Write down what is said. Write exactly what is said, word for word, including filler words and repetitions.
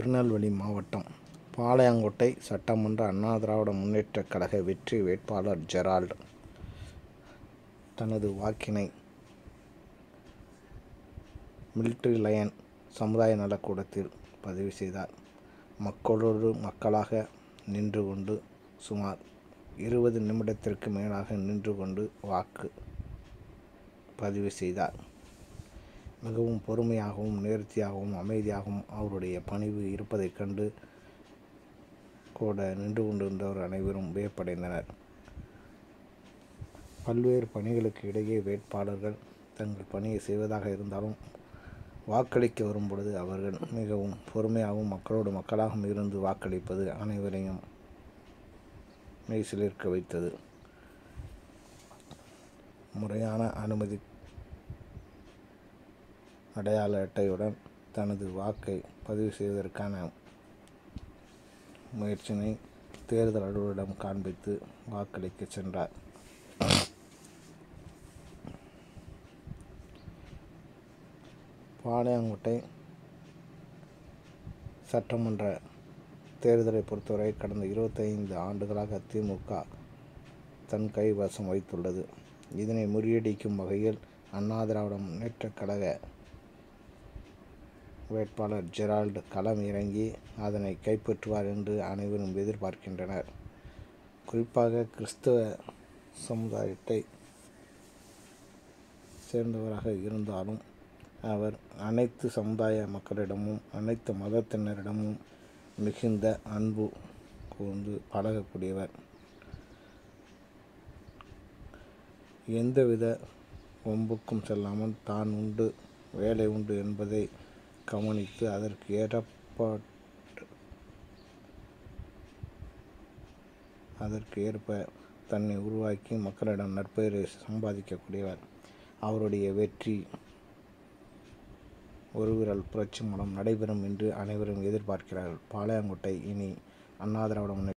திருநெல்வேலி மாவட்டம் பாளையங்கோட்டை சட்டமன்ற அண்ணா திராவிட முன்னேற்றக் கழக வெற்றி வேட்பாளர் ஜெரால்டு தனது வாக்கினை மிலிட்ரி லைன் சமுதாய நலக்கூடத்தில் பதிவு செய்தார். மக்களோடு மக்களாக நின்று கொண்டு சுமார் இருபது நிமிடத்திற்கு மேலாக நின்று கொண்டு வாக்கு பதிவு செய்தார். மிகவும் பொறுமையாகவும் நேர்த்தியாகவும் அமைதியாகவும் அவருடைய பணிவு இருப்பதைக் கண்டு கூட நின்று கொண்டிருந்தவர் அனைவரும் வியப்படைந்தனர். பல்வேறு பணிகளுக்கு இடையே வேட்பாளர்கள் தங்கள் பணியை செய்வதாக இருந்தாலும் வாக்களிக்க வரும்பொழுது அவர்கள் மிகவும் பொறுமையாகவும் மக்களோடு மக்களாகவும் இருந்து வாக்களிப்பது அனைவரையும் மெய்சிலிர்க்க வைத்தது. முறையான அனுமதி அடையாள அட்டையுடன் தனது வாக்கை பதிவு செய்வதற்கான முயற்சியினை தேர்தல் அலுவலரிடம் காண்பித்து வாக்களிக்க சென்றார். பாளையங்கோட்டை சட்டமன்ற தேர்தலை பொறுத்தவரை கடந்த இருபத்தைந்து ஆண்டுகளாக திமுக தன் கைவசம் வைத்துள்ளது. இதனை முறியடிக்கும் வகையில் அண்ணா திராவிட முன்னேற்றக் கழக வேட்பாளர் ஜெரால்டு களம் இறங்கி அதனை கைப்பற்றுவார் என்று அனைவரும் எதிர்பார்க்கின்றனர். குறிப்பாக கிறிஸ்தவ சமுதாயத்தை சேர்ந்தவராக இருந்தாலும் அவர் அனைத்து சமுதாய மக்களிடமும் அனைத்து மதத்தினரிடமும் மிகுந்த அன்பு கூர்ந்து பழகக்கூடியவர். எந்தவித வம்புக்கும் செல்லாமல் தான் உண்டு வேலை உண்டு என்பதை கவனித்து அதற்கு ஏற்பாட்டு அதற்கு ஏற்ப தன்னை உருவாக்கி மக்களிடம் நற்பெயரை சம்பாதிக்கக்கூடியவர். அவருடைய வெற்றி ஒரு விரல் புரட்சி மூலம் நடைபெறும் என்று அனைவரும் எதிர்பார்க்கிறார்கள். பாளையங்கோட்டை இனி அண்ணா திராவிட முன்னேற்ற